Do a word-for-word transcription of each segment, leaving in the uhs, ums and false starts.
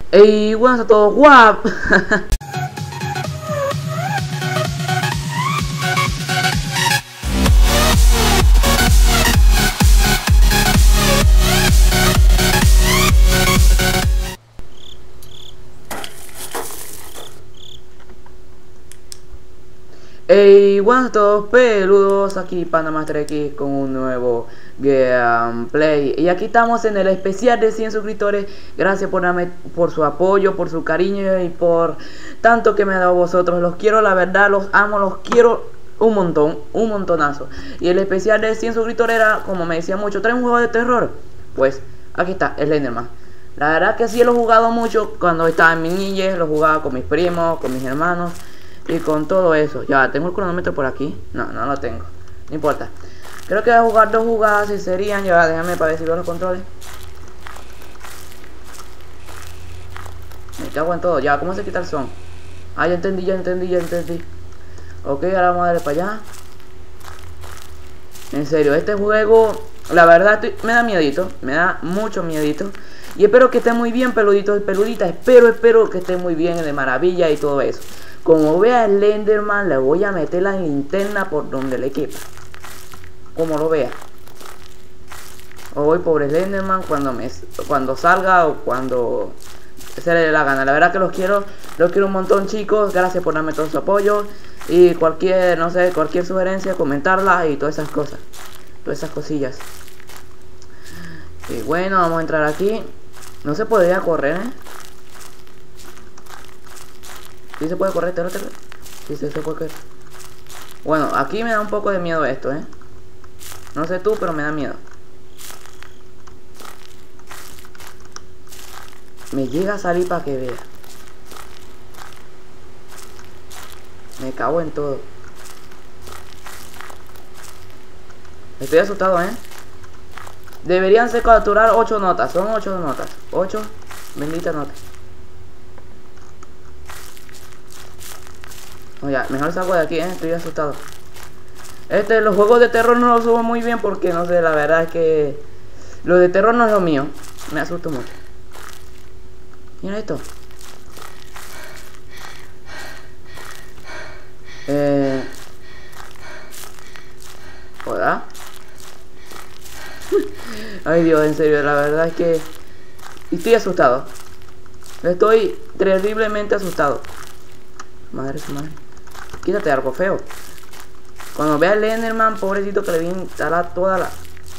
Ey, buenas a todos, guap. Hey, buenas a todos, peludos, aquí Panamaster X con un nuevo gameplay. Y aquí estamos en el especial de cien suscriptores. Gracias por, darme, por su apoyo, por su cariño y por tanto que me ha dado vosotros. Los quiero, la verdad, los amo, los quiero un montón, un montonazo. Y el especial de cien suscriptores era, como me decía mucho, ¿trae un juego de terror? Pues aquí está, el Slenderman. La verdad que sí lo he jugado mucho cuando estaba en mi niñez, lo jugaba con mis primos, con mis hermanos. Y con todo eso, ya, ¿tengo el cronómetro por aquí? No, no lo tengo, no importa. Creo que voy a jugar dos jugadas y serían, ya, déjame para ver si veo los controles. Me cago en todo, ya, ¿cómo se quita el son? Ah, ya entendí, ya entendí, ya entendí. Ok, ahora vamos a darle para allá. En serio, este juego, la verdad, estoy, me da miedito, me da mucho miedito. Y espero que esté muy bien, peluditos y peluditas, espero, espero que esté muy bien, de maravilla y todo eso. Como vea el Slenderman, le voy a meter la linterna por donde le quepa. Como lo vea. O voy por el Slenderman cuando me cuando salga o cuando se le dé la gana. La verdad que los quiero, los quiero un montón, chicos. Gracias por darme todo su apoyo. Y cualquier, no sé, cualquier sugerencia, comentarla y todas esas cosas. Todas esas cosillas. Y bueno, vamos a entrar aquí. No se podría correr, ¿eh? ¿Sí se puede correr? ¿Te lo te lo? Sí, sí, se puede correr. Bueno, aquí me da un poco de miedo esto, ¿eh? No sé tú, pero me da miedo. Me llega a salir para que vea. Me cago en todo. Estoy asustado, ¿eh? Deberían ser capturar ocho notas. Son ocho notas. ocho benditas notas. No, ya, mejor salgo de aquí, ¿eh? Estoy asustado. Este, los juegos de terror no los subo muy bien porque, no sé, la verdad es que lo de terror no es lo mío. Me asusto mucho. Mira esto. Eh... ¿Hola? Ay, Dios, en serio, la verdad es que estoy asustado. Estoy terriblemente asustado. Madre su madre. Quítate algo feo. Cuando vea el Slenderman, pobrecito, que le vi instalar toda la...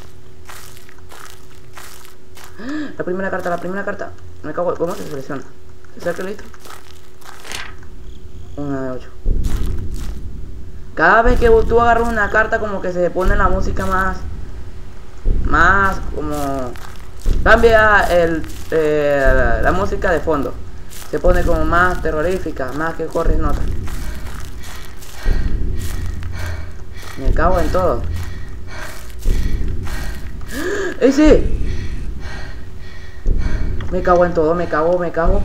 La primera carta, la primera carta. Me cago. ¿Cómo se selecciona? ¿Se saca listo? Una de ocho. Cada vez que tú agarras una carta, como que se pone la música más... Más como... Cambia el, eh, la música de fondo. Se pone como más terrorífica, más que corres notas. Me cago en todo. ¡Ese! Me cago en todo, me cago, me cago.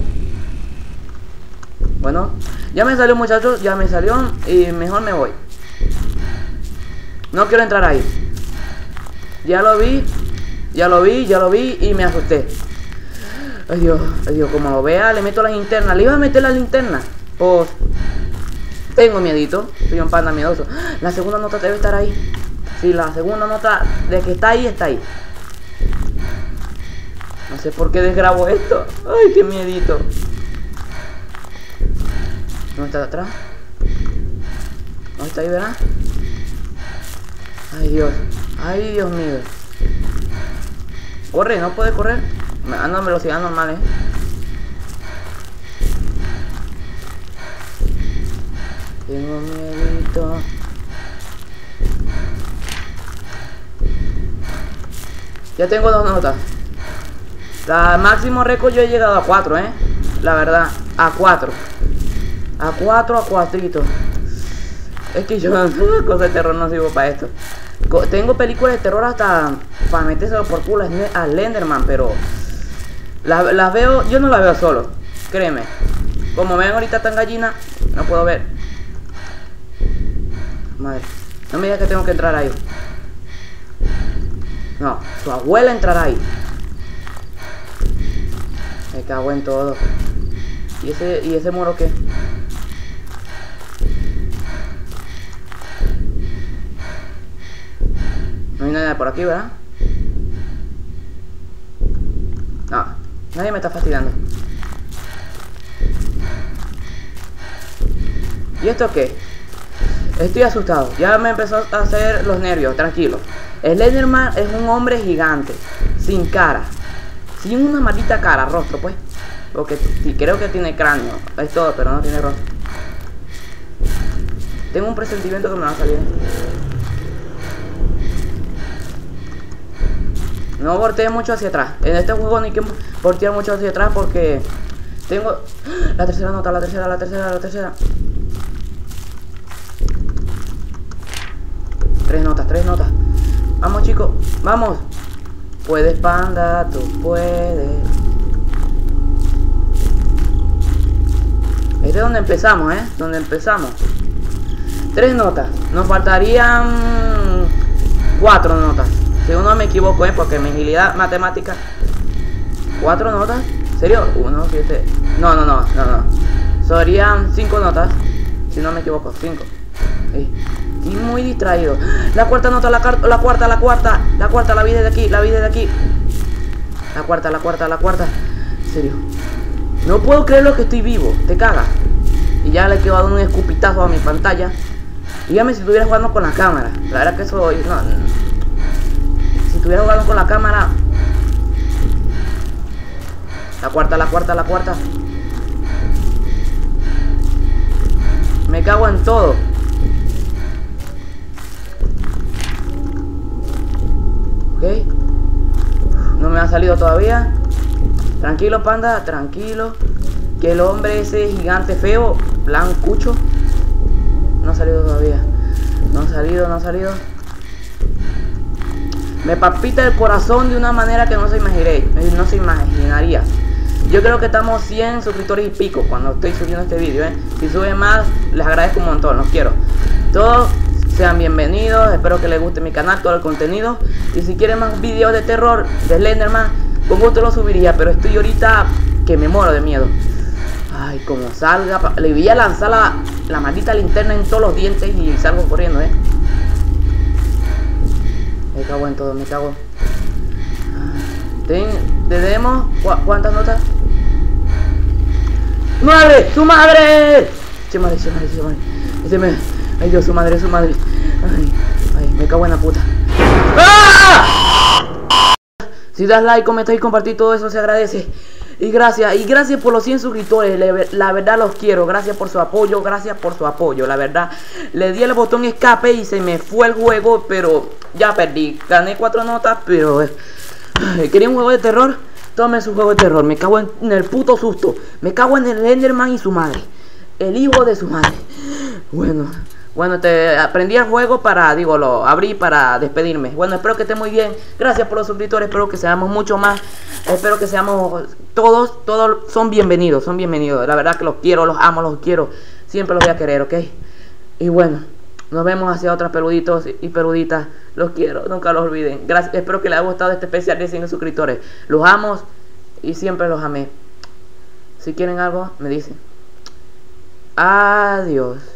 Bueno, ya me salió, muchachos, ya me salió. Y mejor me voy. No quiero entrar ahí. Ya lo vi, ya lo vi, ya lo vi y me asusté. Ay Dios, ay Dios, como lo vea, le meto la linterna. Le iba a meter la linterna. Pues tengo miedito. Soy un panda miedoso. La segunda nota debe estar ahí. Sí, la segunda nota de que está ahí, está ahí. No sé por qué desgrabo esto. Ay, qué miedito. ¿Dónde está de atrás? ¿Dónde está ahí, verdad? Ay Dios. Ay Dios mío. Corre, no puede correr. Ando en velocidad normal, eh. Tengo miedito. Ya tengo dos notas. La máximo récord yo he llegado a cuatro, eh. La verdad, a cuatro. A cuatro, a cuatrito. Es que yo, cosas de terror no sirvo para esto. Tengo películas de terror hasta para metérselo por culo a Slenderman, pero las, las veo, yo no las veo solo, créeme. Como ven ahorita tan gallina, no puedo ver. Madre, no me digas que tengo que entrar ahí. No, su abuela entrará ahí. Me cago en todo. ¿Y ese, y ese muro qué? No hay nada por aquí, ¿verdad? No, nadie me está fastidiando. ¿Y esto qué? Estoy asustado. Ya me empezó a hacer los nervios. Tranquilo. Slenderman es un hombre gigante. Sin cara. Sin una maldita cara, rostro, pues. Porque sí, creo que tiene cráneo. Es todo, pero no tiene rostro. Tengo un presentimiento que me va a salir. No volteé mucho hacia atrás. En este juego no hay que voltear mucho hacia atrás porque tengo la tercera nota, la tercera, la tercera, la tercera. Tres notas, tres notas. Vamos, chicos, vamos. Puedes, panda, tú puedes. Este es donde empezamos, ¿eh? Donde empezamos. Tres notas. Nos faltarían cuatro notas. Si no me equivoco, ¿eh? Porque mi agilidad matemática. ¿Cuatro notas? ¿Serio? Uno, siete. No, no, no, no, no. Serían cinco notas. Si no me equivoco, cinco. Sí. Estoy muy distraído. La cuarta nota, la, la cuarta, la cuarta. La cuarta, la vi desde aquí, la vi desde aquí. La cuarta, la cuarta, la cuarta. En serio. No puedo creer lo que estoy vivo. Te cagas. Y ya le quedo dando un escupitazo a mi pantalla. Dígame si estuviera jugando con la cámara. La verdad que eso... No, no. Si estuviera jugando con la cámara. La cuarta, la cuarta, la cuarta. Me cago en todo. Ok. No me ha salido todavía. Tranquilo, panda, tranquilo. Que el hombre ese gigante feo, blancucho, no ha salido todavía. No ha salido, no ha salido. Me palpita el corazón de una manera que no se imaginaría. No se imaginaría. Yo creo que estamos cien suscriptores y pico cuando estoy subiendo este vídeo, ¿eh? Si sube más, les agradezco un montón, los quiero. Todos sean bienvenidos, espero que les guste mi canal, todo el contenido. Y si quieren más vídeos de terror, de Slenderman, con gusto lo subiría, pero estoy ahorita que me muero de miedo. Ay, como salga, le voy a lanzar la, la maldita linterna en todos los dientes y salgo corriendo, eh. Me cago en todo, me cago. Ten, tenemos, ¿cu ¿cuántas notas? ¡Madre! ¡Su madre! ¡Che madre, che madre, che madre! Este me... ¡Ay Dios, su madre, su madre! ¡Ay, ay, me cago en la puta! ¡Ah! Si das like, comentas y compartir todo eso se agradece. Y gracias, y gracias por los cien suscriptores, le, la verdad los quiero, gracias por su apoyo, gracias por su apoyo, la verdad. Le di el botón escape y se me fue el juego, pero ya perdí, gané cuatro notas, pero... Eh, ¿quería un juego de terror? Tome su juego de terror, me cago en, en el puto susto, me cago en el Slenderman y su madre, el hijo de su madre. Bueno... Bueno, te aprendí el juego para, digo, lo abrí para despedirme. Bueno, espero que esté muy bien. Gracias por los suscriptores, espero que seamos mucho más. Espero que seamos todos, todos son bienvenidos, son bienvenidos. La verdad que los quiero, los amo, los quiero. Siempre los voy a querer, ¿ok? Y bueno, nos vemos hacia otros peluditos y peluditas. Los quiero, nunca los olviden. Gracias, espero que les haya gustado este especial de cien suscriptores. Los amo y siempre los amé. Si quieren algo, me dicen. Adiós.